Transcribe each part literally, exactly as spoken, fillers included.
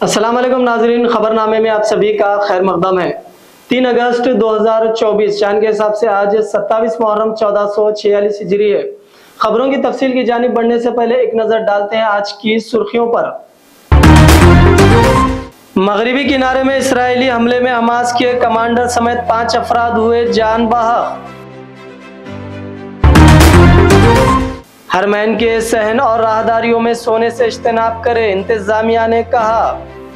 अस्सलाम वालेकुम नाजरीन, खबरनामे में आप सभी का खैर मकदम है। तीन अगस्त दो हज़ार चौबीस चांद के हिसाब से आज सत्ताईस मुहर्रम चौदह सौ छियालीस हिजरी है। खबरों की तफसील की जानिब बढ़ने से पहले एक नजर डालते हैं आज की सुर्खियों पर। मगरिबी किनारे में इसराइली हमले में हमास के कमांडर समेत पांच अफराद हुए जान बहक। हरमैन के सहन और राहदारियों में सोने से इज्तनाब करें, इंतजामिया ने कहा।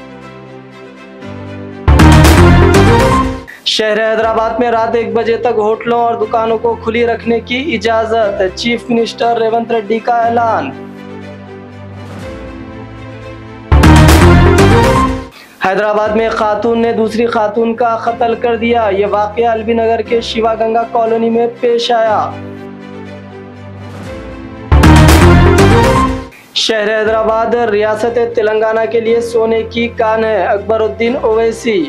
शहर हैदराबाद में रात एक बजे तक होटलों और दुकानों को खुली रखने की इजाजत, चीफ मिनिस्टर रेवंत रेड्डी का ऐलान। हैदराबाद में खातून ने दूसरी खातून का कत्ल कर दिया। यह वाकया अलबी नगर के शिवा गंगा कॉलोनी में पेश आया। शहर हैदराबाद रियासत तेलंगाना के लिए सोने की कान है, अकबरुद्दीन ओवैसी।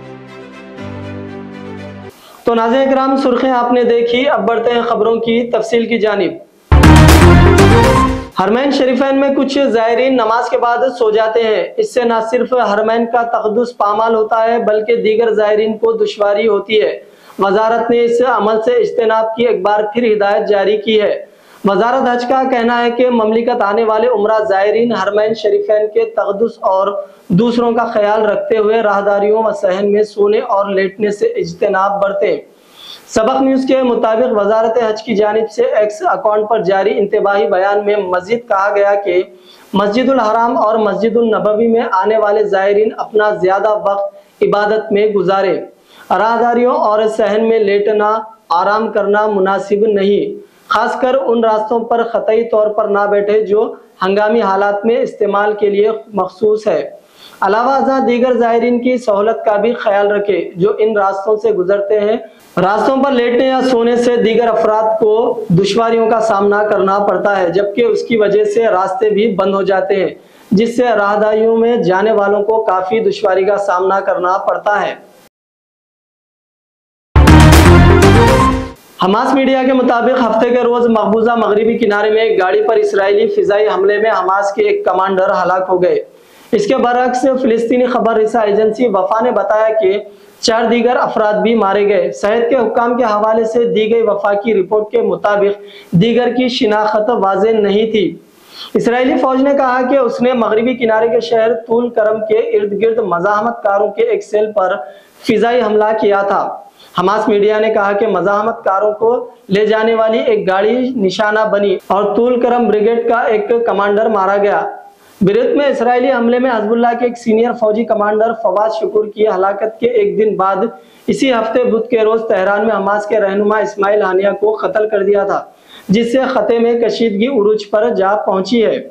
तो नाज़रीन किराम, सुर्खियां आपने देखी, अब बढ़ते हैं खबरों की तफसील की जानिब। हरमैन शरीफैन में कुछ ज़ायरीन नमाज के बाद सो जाते हैं। इससे न सिर्फ हरमैन का तक़द्दुस पामाल होता है बल्कि दीगर ज़ायरीन को दुश्वारी होती है। वजारत ने इस अमल से इज्तिनाब की एक बार फिर हिदायत जारी की है। वजारत हज का कहना है कि ममलिकत आने वाले उम्रा ज़ायरीन हरमैन शरीफैन के तक़द्दुस और दूसरों का ख्याल रखते हुए राहदारियों व सहन में सोने और लेटने से इज्तिनाब बरतें। सबक न्यूज़ के मुताबिक वजारत हज की जानिब से एक्स अकाउंट पर जारी इंतबाही बयान में मजीद कहा गया कि मस्जिदुल हराम और मस्जिदुल नबवी में आने वाले ज़ायरीन अपना ज़्यादा वक्त इबादत में गुजारे। राहदारियों और सहन में लेटना आराम करना मुनासिब नहीं, खासकर उन रास्तों पर ख़तई तौर पर ना बैठे जो हंगामी हालात में इस्तेमाल के लिए मखसूस है। अलावा अज़ा दीगर ज़ायरीन की सहूलत का भी ख्याल रखें जो इन रास्तों से गुजरते हैं। रास्तों पर लेटने या सोने से दीगर अफराद को दुश्वारियों का सामना करना पड़ता है, जबकि उसकी वजह से रास्ते भी बंद हो जाते हैं, जिससे राहदारियों में जाने वालों को काफ़ी दुश्वारी का सामना करना पड़ता है। हमास मीडिया के मुताबिक हफ्ते के रोज मकबूजा मगरिबी किनारे में एक गाड़ी पर इसराइली फिजाई हमले में हमास के एक कमांडर हलाक हो गए। इसके बरअक्स फिलिस्तीनी खबर रिसा एजेंसी वफा ने बताया कि चार दीगर अफराद भी मारे गए। सेहत के हुक्काम के हवाले से दी गई वफा की रिपोर्ट के मुताबिक दीगर की शिनाख्त वाज़ेह नहीं थी। इसराइली फौज ने कहा कि उसने मगरिबी किनारे के शहर तूल करम के इर्द गिर्द मज़ाहमतकारों के एक सेल पर फिजाई हमला किया था। हमास मीडिया ने कहा कि मज़ाहमतकारों को ले जाने वाली एक गाड़ी निशाना बनी और तूल करम ब्रिगेड का एक कमांडर मारा गया। बीरुत में इसराइली हमले में हिज़्बुल्लाह के एक सीनियर फौजी कमांडर फवाद शुकुर की हलाकत के एक दिन बाद इसी हफ्ते बुध के रोज तेहरान में हमास के रहनुमा इस्माइल हानिया को कत्ल कर दिया था, जिससे खते में कशीदगी उरूज पर जा पहुंची है।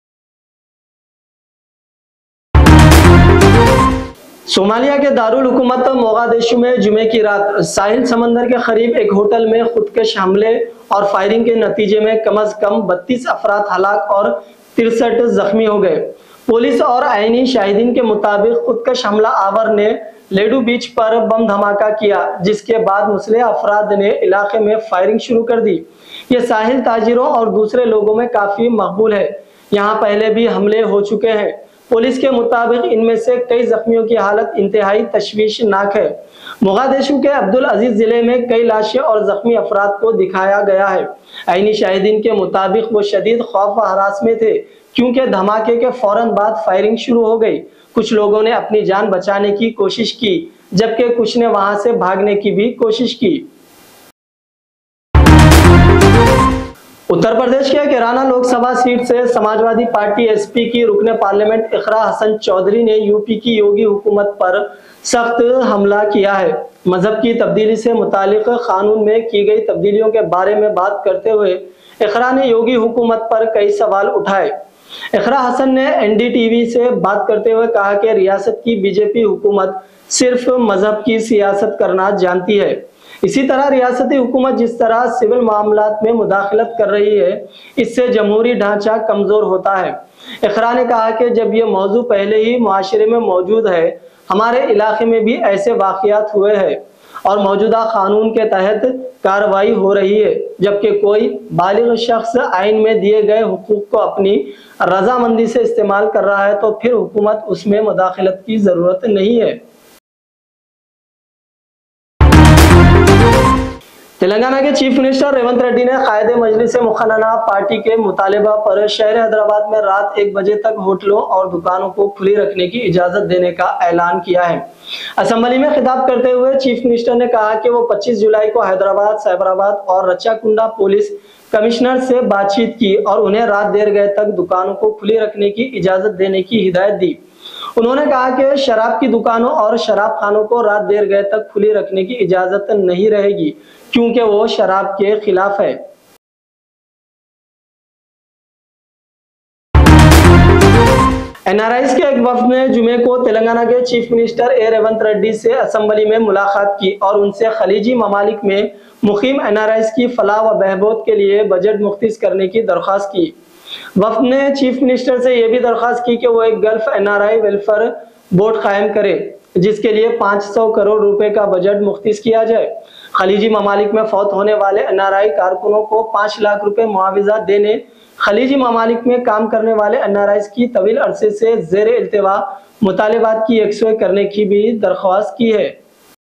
सोमालिया के दारुल हुकूमत मोगादिशु में जुमे की रात साहिल समंदर के करीब एक होटल में खुदकश हमले और फायरिंग के नतीजे में कम अज कम बत्तीस अफराद हलाक और तिरसठ जख्मी हो गए। पुलिस और आईनी शाहिदीन के मुताबिक खुदकश हमला आवर ने लेडू बीच पर बम धमाका किया, जिसके बाद मुसल्ह अफराद ने इलाके में फायरिंग शुरू कर दी। ये साहिल ताजिरों और दूसरे लोगों में काफी मकबूल है। यहाँ पहले भी हमले हो चुके हैं। पुलिस के मुताबिक इनमें से कई जख्मियों की हालत इंतहाई तशवीशनाक है। मोगादिशु के अब्दुल अजीज जिले में कई लाशें और जख्मी अफराद को दिखाया गया है। आईनी शाहिदीन के मुताबिक वो शदीद खौफ व हरास में थे, क्योंकि धमाके के फौरन बाद फायरिंग शुरू हो गई। कुछ लोगों ने अपनी जान बचाने की कोशिश की, जबकि कुछ ने वहां से भागने की भी कोशिश की। उत्तर प्रदेश के किराना लोकसभा सीट से समाजवादी पार्टी एसपी की रुकने पार्लियामेंट इकरा हसन चौधरी ने यूपी की योगी हुकूमत पर सख्त हमला किया है। मजहब की तब्दीली से मुतालिक कानून में की गई तब्दीलियों के बारे में बात करते हुए इकरा ने योगी हुकूमत पर कई सवाल उठाए। इकरा हसन ने एनडीटीवी से बात करते हुए कहा कि रियासत की बीजेपी हुकूमत सिर्फ मजहब की सियासत करना जानती है। इसी तरह रियासती हुकूमत जिस तरह सिविल मामलात में मुदाखलत कर रही है, इससे जमहूरी ढांचा कमजोर होता है। इकरा ने कहा कि जब ये मौजू पहले ही मुआशरे में मौजूद है, हमारे इलाके में भी ऐसे वाक़यात हुए हैं और मौजूदा कानून के तहत कार्रवाई हो रही है, जबकि कोई बालिग शख्स आइन में दिए गए हुकूक को अपनी रजामंदी से इस्तेमाल कर रहा है तो फिर हुकूमत उसमें मुदाखलत की जरूरत नहीं है। तेलंगाना के चीफ मिनिस्टर रेवंत रेड्डी ने कायदे मजलिस मुखन्ना पार्टी के मुतालबा पर शहर हैदराबाद में रात एक बजे तक होटलों और दुकानों को खुली रखने की इजाजत देने का ऐलान किया है। असेंबली में खिताब करते हुए चीफ मिनिस्टर ने कहा कि वो पच्चीस जुलाई को हैदराबाद, साइबराबाद और रच्चाकुंडा पुलिस कमिश्नर से बातचीत की और उन्हें रात देर गए तक दुकानों को खुली रखने की इजाजत देने की हिदायत दी। उन्होंने कहा कि शराब की दुकानों और शराब खानों को रात देर गए तक खुली रखने की इजाजत नहीं रहेगी, क्योंकि वो शराब के खिलाफ है। एनआरआईज के एक वफ्द ने जुमे को तेलंगाना के chief minister A Revanth Reddy से असेंबली में मुलाकात की और उनसे खलीजी ममालिक में मुकीम एनआरआईज की फलाह व बहबूद के लिए बजट मुख्तिस करने की दरख्वास्त की। वफ्द ने चीफ मिनिस्टर से यह भी दरख्वास्त की कि वो एक गल्फ एनआरआई वेलफेयर बोर्ड कायम करे, जिसके लिए पाँच सौ करोड़ रुपए का बजट मुख्तिस किया जाए। खलीजी ममालिक में फौत होने वाले एनआरआई कारकुनों को पाँच लाख रुपए मुआवजा देने, खलीजी ममालिक में काम करने वाले एनआरआईज की तवील अरसे से जेर इल्तिवा मुतालिबात की यकसुई करने की भी दरख्वास्त की है।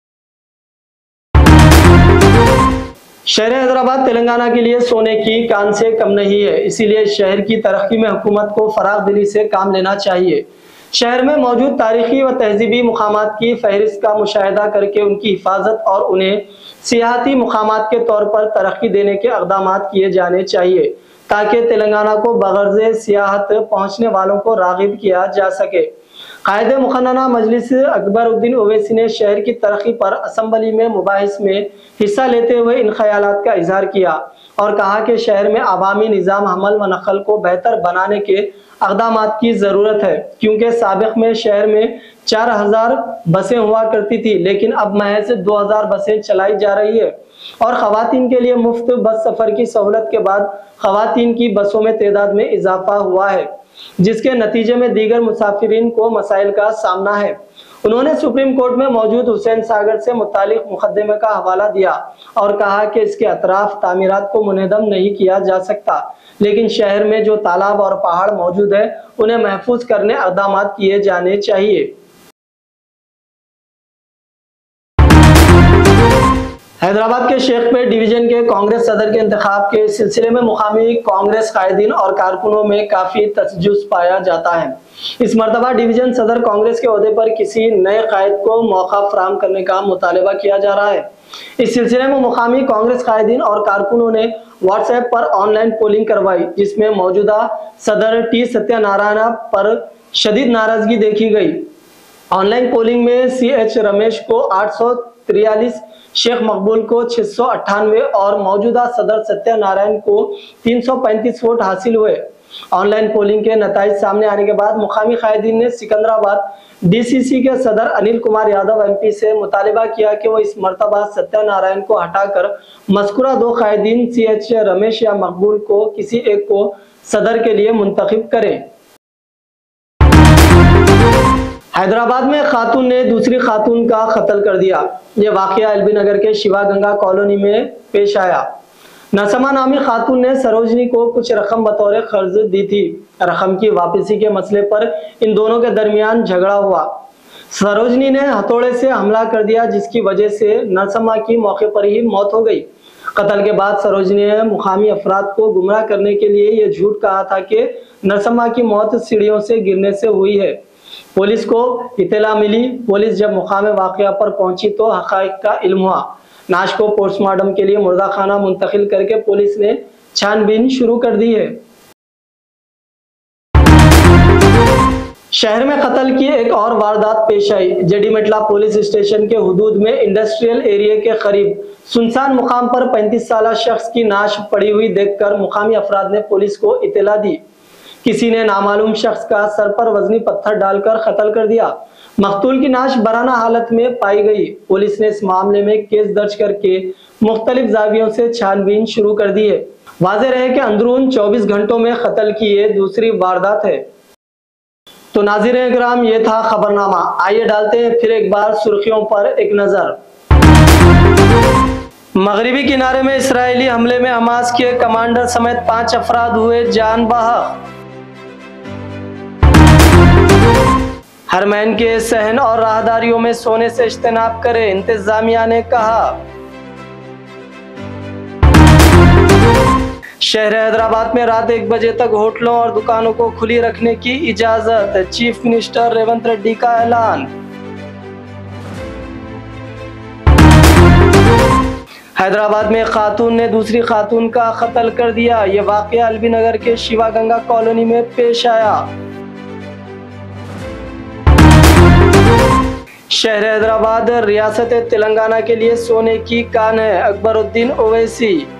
शहर हैदराबाद तेलंगाना के लिए सोने की कान से कम नहीं है, इसीलिए शहर की तरक्की में हुकूमत को फराग दिली से काम लेना चाहिए। शहर में मौजूद तारीखी व तहजीबी मुकामात की फहरिस्त का मुशाहिदा करके उनकी हिफाजत और उन्हें सियाहती मुकामात के तौर पर तरक्की देने के इक़दामात किए जाने चाहिए, ताकि तेलंगाना को बगर्ज़ सियाहत पहुँचने वालों को राग़िब किया जा सके। कायदे मुखन्ना मजलिस अकबरुद्दीन ओवैसी ने शहर की तरक्की पर असेंबली में मुबाहिस में हिस्सा लेते हुए इन ख्यालात का इजहार किया और कहा कि शहर में अवामी निज़ाम हमल व नकल को बेहतर बनाने के इक़दामात की ज़रूरत है, क्योंकि साबिक़ में शहर में चार हजार बसें हुआ करती थी, लेकिन अब महज दो हजार बसें चलाई जा रही है और ख़वातीन के लिए मुफ्त बस सफ़र की सहूलत के बाद ख़वातीन की बसों में तादाद में इजाफा हुआ है, जिसके नतीजे में दीगर मुसाफिरीन को मसाइल का सामना है। उन्होंने सुप्रीम कोर्ट में मौजूद हुसैन सागर से मुतालिक मुकदमे का हवाला दिया और कहा कि इसके अतराफ तामीरात को मुनहदम नहीं किया जा सकता, लेकिन शहर में जो तालाब और पहाड़ मौजूद है उन्हें महफूज करने इक़दामात किए जाने चाहिए। हैदराबाद के शेखपेट डिवीजन के कांग्रेस सदर के इंतखाब के सिलसिले में मुकामी कांग्रेस कायदीन और कारकुनों में काफी तसज्जुस पाया जाता है। इस मरतबा डिवीजन सदर कांग्रेस के ओहदे पर किसी नए कायद को मौका फराहम करने का मुतालबा किया जा रहा है। इस सिलसिले में मुकामी कांग्रेस कायदीन और कारकुनों ने व्हाट्सएप पर ऑनलाइन पोलिंग करवाई, जिसमें मौजूदा सदर टी सत्यनारायण पर शदीद नाराजगी देखी गई। ऑनलाइन पोलिंग में सी एच रमेश को आठ सौ तिरयालीस, शेख मकबूल को छह सौ अट्ठानवे और मौजूदा सदर सत्यनारायण को तीन सौ पैंतीस वोट हासिल हुए। ऑनलाइन पोलिंग के नताइज सामने आने के बाद मुकामी कायदीन ने सिकंदराबाद डीसीसी के सदर अनिल कुमार यादव एमपी से मुतालिबा किया कि वो इस मरतबा सत्यनारायण को हटाकर मज़कूरा दो कायदीन सी एच रमेश या मकबूल को किसी एक को सदर के लिए मुंतखब करें। हैदराबाद में खातून ने दूसरी खातून का कत्ल कर दिया। यह वाकया एलबी नगर के शिवा गंगा कॉलोनी में पेश आया। नसमा नामी खातून ने सरोजनी को कुछ रकम बतौर कर्ज दी थी। रकम की वापसी के मसले पर इन दोनों के दरमियान झगड़ा हुआ। सरोजनी ने हथौड़े से हमला कर दिया, जिसकी वजह से नसमा की मौके पर ही मौत हो गई। कत्ल के बाद सरोजनी ने मुकामी अफराद को गुमराह करने के लिए यह झूठ कहा था कि नसमा की मौत सीढ़ियों से गिरने से हुई है। पुलिस को इत्तला मिली। पुलिस जब मुकामे वाक़या पर पहुंची तो हक़ाइक़ का इल्म हुआ। नाश को पोस्टमार्टम के लिए मुर्दा खाना मुंतकिल करके पुलिस ने छानबीन शुरू कर दी है। शहर में कत्ल की एक और वारदात पेश आई। जडीमेटला पुलिस स्टेशन के हुदूद में इंडस्ट्रियल एरिया के करीब सुनसान मुकाम पर पैंतीस साल शख्स की नाश पड़ी हुई देखकर मुकामी अफराद ने पुलिस को इत्तला दी। किसी ने नामालूम शख्स का सर पर वजनी पत्थर डालकर कत्ल कर दिया। मकतूल की नाश बराना हालत में पाई गई। पुलिस ने इस मामले में केस दर्ज करके मुख्तलिफ जावियों से छानबीन शुरू कर दी है। वाज़ेह रहे कि अंदरून चौबीस घंटों में कत्ल की ये दूसरी वारदात है। तो नाज़रीन किराम, ये था खबरनामा। आइए डालते हैं फिर एक बार सुर्खियों पर एक नजर। मगरिबी किनारे में इसराइली हमले में हमास के कमांडर समेत पांच अफराद हुए जान बहक। हरमैन के सहन और राहदारियों में सोने से इज्तनाब करें, इंतजामिया ने कहा। शहर हैदराबाद में रात एक बजे तक होटलों और दुकानों को खुली रखने की इजाजत, चीफ मिनिस्टर रेवंत रेड्डी का ऐलान। हैदराबाद में खातून ने दूसरी खातून का कत्ल कर दिया। यह वाकया एलबी नगर के शिवा गंगा कॉलोनी में पेश आया। शहर हैदराबाद रियासत तेलंगाना के लिए सोने की कान है, अकबरुद्दीन ओवैसी।